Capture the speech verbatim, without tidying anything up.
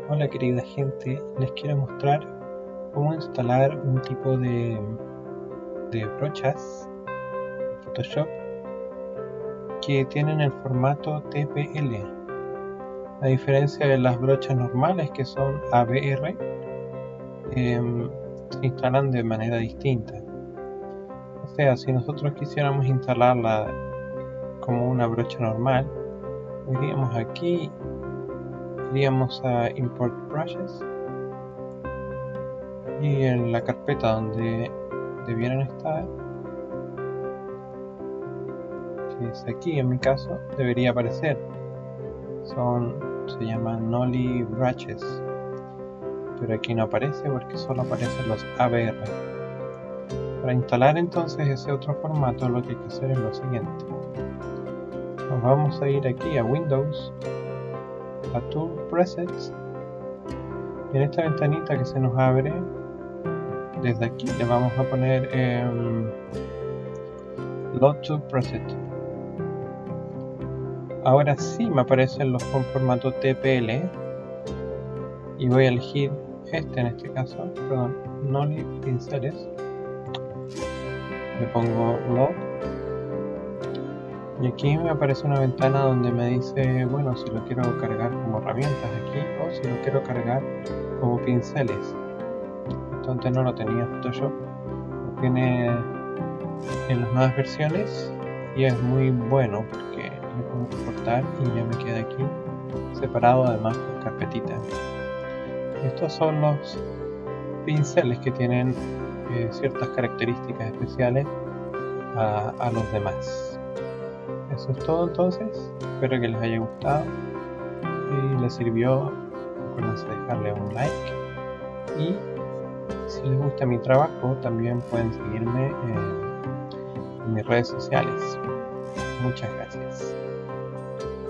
Hola querida gente, les quiero mostrar cómo instalar un tipo de, de brochas en Photoshop que tienen el formato T P L. A diferencia de las brochas normales que son A B R, eh, se instalan de manera distinta. O sea, si nosotros quisiéramos instalarla como una brocha normal, iríamos aquí, iríamos a Import Brushes y en la carpeta donde debieran estar, que es aquí en mi caso, debería aparecer. Son, se llaman Nolly Brushes, pero aquí no aparece porque solo aparecen los A B R. Para instalar entonces ese otro formato, lo que hay que hacer es lo siguiente: nos vamos a ir aquí a Windows, a Tool Presets, y en esta ventanita que se nos abre, desde aquí le vamos a poner eh, Load to Preset. Ahora sí me aparecen los con formato T P L y voy a elegir este en este caso, perdón, Nolly Pinceles. Le pongo Load y aquí me aparece una ventana donde me dice, bueno, si lo quiero cargar como herramientas aquí o si lo quiero cargar como pinceles. Entonces no lo tenía Photoshop, lo tiene en las nuevas versiones y es muy bueno porque le pongo exportar y ya me queda aquí separado, además por carpetita. Estos son los pinceles que tienen eh, ciertas características especiales a, a los demás. Eso es todo entonces, espero que les haya gustado y les sirvió. Acuérdense de dejarle un like y si les gusta mi trabajo también pueden seguirme en, en mis redes sociales. Muchas gracias.